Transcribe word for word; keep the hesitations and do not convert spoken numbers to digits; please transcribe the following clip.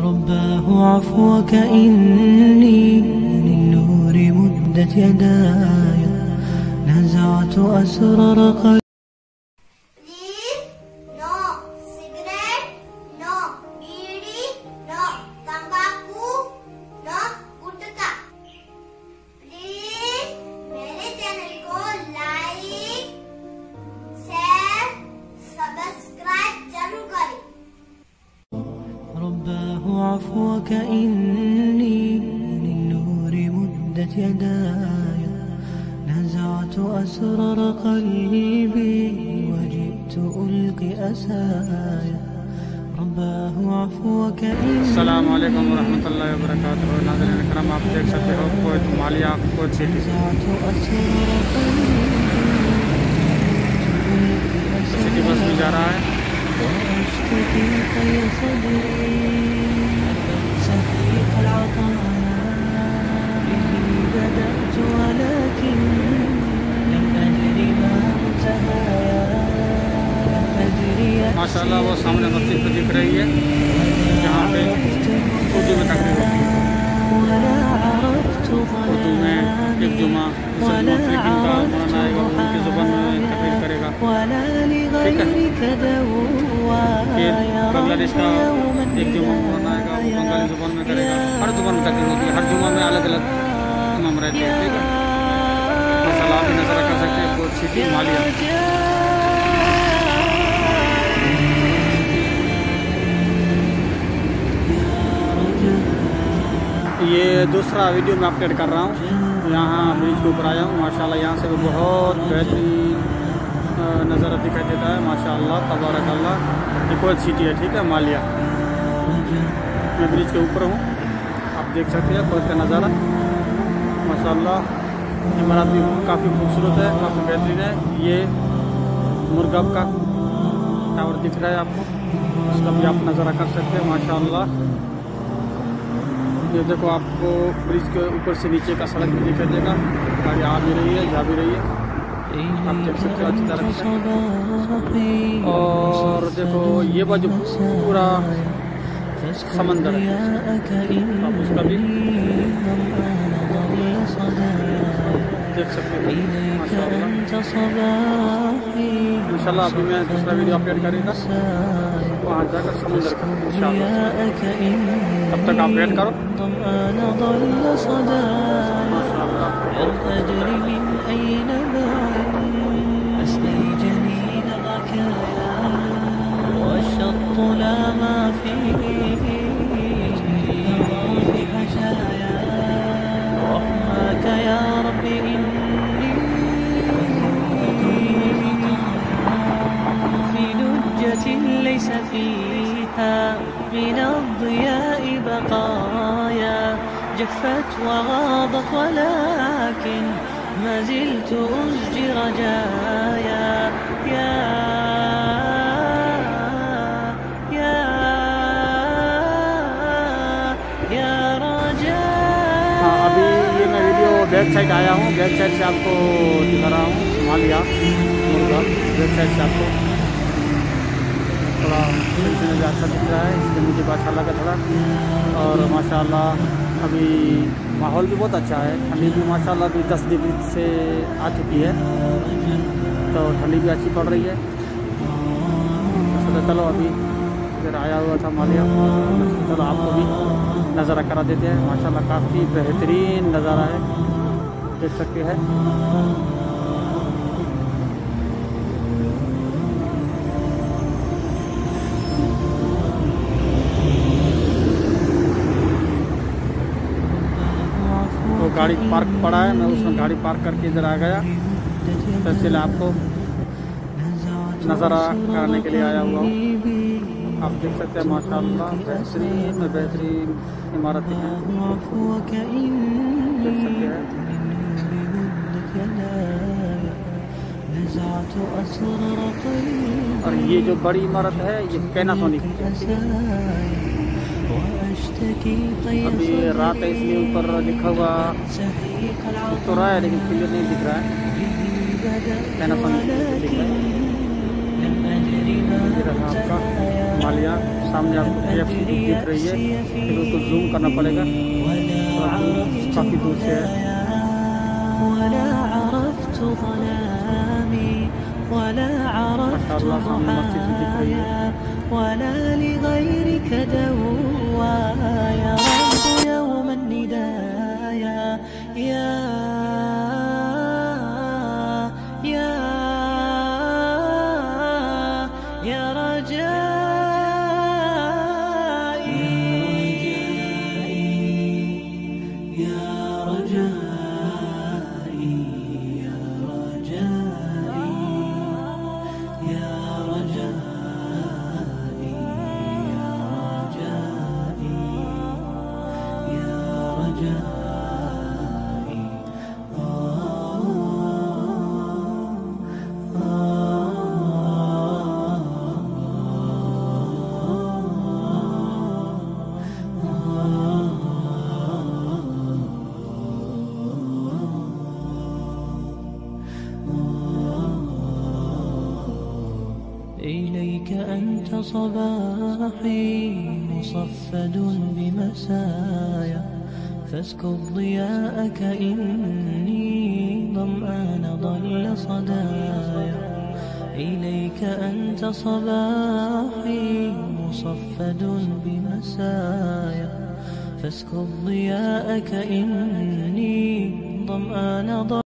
رباه عفوك إني للنور مدت يداي نزعت أسرار قلبي. رباه عفوك إني للنور مدت يداي نزعت أسرار قلبي وجئت ألقي أسايا رباه عفوك إني. अस्सलाम वालेकुम वरहमतुल्लाहि वबरकातुहू। नाज़रीन करम, आप देख सकते हो कोयत मालिया कोयत सिटी सिटी बस में जा रहा है। माशाल्लाह वो सामने मस्जिद तो दिख रही है जहाँ पे उर्दू में तकरीर होती है। उर्दू में एक जुमा मौलाना आएगा, उनकी ज़ुबान में तकरीर करेगा। ठीक है, फिर बांग्लादेश का एक जुमा मौलाना आएगा, वो बंगाली ज़ुबान में करेगा। हर ज़ुबान में तकरीर होती है, हर जुमा में अलग अलग इमाम रहते हैं। ठीक है, माशाल्लाह आप भी नज़ारा कर सकते हैं कोयत सिटी मालिया। ये दूसरा वीडियो मैं अपडेट कर रहा हूँ। यहाँ ब्रिज के ऊपर आया हूँ। माशाल्लाह यहाँ से भी बहुत बेहतरीन नज़ारा दिखाई देता है। माशाल्लाह तबारकल्लाह। ये कोयत सिटी है, ठीक है, मालिया। मैं ब्रिज के ऊपर हूँ, आप देख सकते हैं कोयत का नज़ारा। माशाल्लाह इमारत भी काफ़ी खूबसूरत है, काफ़ी बेहतरीन है। ये मुर्गाब का टावर दिख रहा है आपको, उसका भी आप नज़ारा कर सकते हैं। माशाल्लाह ये देखो, आपको ब्रिज के ऊपर से नीचे का सड़क भी दिखाई देगा। गाड़ी आ भी रही है, जा भी रही है, आप देख सकते हो अच्छी तरह से। और देखो ये बाजू पूरा समंदर है, आप उसका भी देख सकते हो। माशाल्लाह इंशाल्लाह अभी मैं दूसरा वीडियो अपडेट करेगा वहाँ जाकर समुद्र का इंशाल्लाह। तब तक आप वेट करो। ليس فيها من الضياء بقايا جفت وغابت ولكن ما زلت أسجي رجايا يا يا يا رجاء. हाँ, अभी ये मैं वीडियो बैक साइड आया हूँ, बैक साइड से आपको दिखा रहा हूँ मालिया मुर्गाब। बैक साइड से आपको थोड़ा सिलसिले में अच्छा दिख रहा है, इसलिए मुझे भी अच्छा लगा थोड़ा। और माशाल्लाह अभी माहौल भी बहुत अच्छा है। ठंडी भी माशाल्लाह अभी दस डिग्री से आ चुकी है, तो ठंडी भी अच्छी पड़ रही है। तो चलो अभी इधर आया हुआ था मालिया, चलो आपको भी नज़ारा करा देते हैं। माशाल्लाह काफ़ी बेहतरीन नज़ारा है, देख सकते हैं। गाड़ी पार्क पड़ा है, मैं उसमें गाड़ी पार्क करके इधर आ गया, तो इसलिए आपको नज़ारा कराने के लिए आया हुआ हूँ। आप देख सकते हैं माशाल्लाह बेहतरीन बेहतरीन इमारत है, देख सकते हैं। और ये जो बड़ी इमारत है ये पैनासोनिक है। अभी रात है इसलिए ऊपर लिखा हुआ तो रहा है, लेकिन क्लियर नहीं दिख रहा है। पैनासोनिक दिख रहा है आपका। हिमालय सामने आपको के एफ सी दिख रही है, फिर उसको जूम करना पड़ेगा, काफ़ी दूर से है। माशाअल्लाह सामने मस्जिद दिख रही है। ولا لغيرك دوايا رب يوم الندايا يا يا يا رجائي يا رجائي يا رجائي يا رجائي إليك أنت صباحي مصفد بمسايا، فاسكب ضياءك إني ظمآن ضل صدايا. إليك أنت صباحي مصفد بمسايا، فاسكب ضياءك إني ظمآن ضل